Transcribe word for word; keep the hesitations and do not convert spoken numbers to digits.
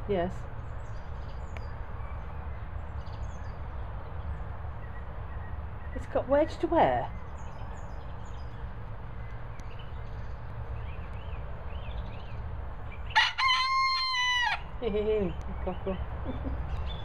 Yes. It's got wedge to where? Hehehe, cockle.